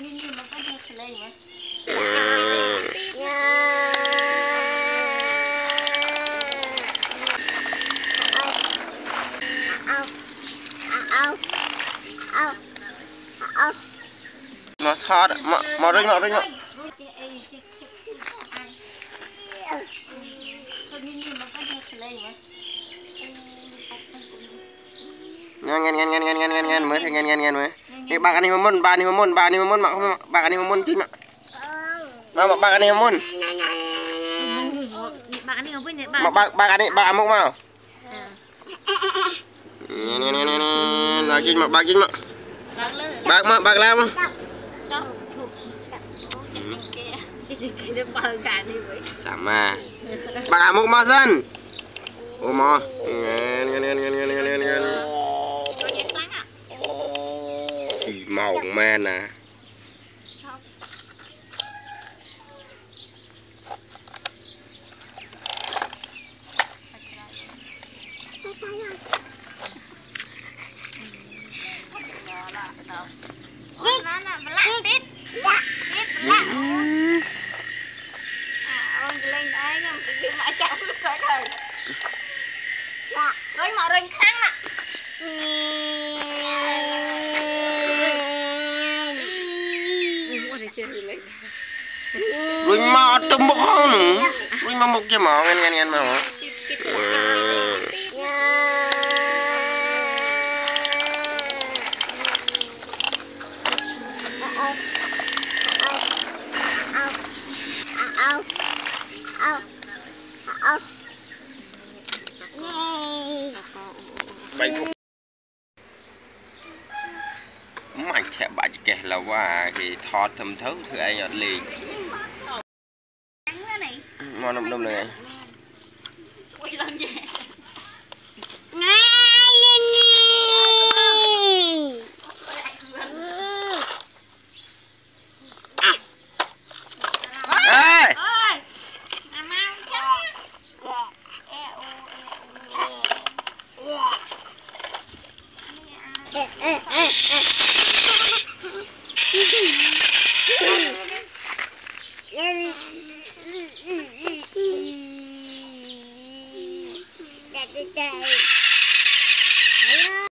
mà thọt mà rinh mà ngan mới thấy ngan mới cái bạc anh em môn ba anh em môn mà bạc anh em môn chi mà bạc anh em môn bạc mốc mau là chi mà bạc bạc lao sama bạc mốc mau dân ô mò ngan màu men nè rồi mà tôm bốc không nữa rồi mà bốc cho mỏ ngan mà mày sẽ bạch kẹt là qua thì thọt thầm thấu thứ ai nhọt liền ngon lắm đông này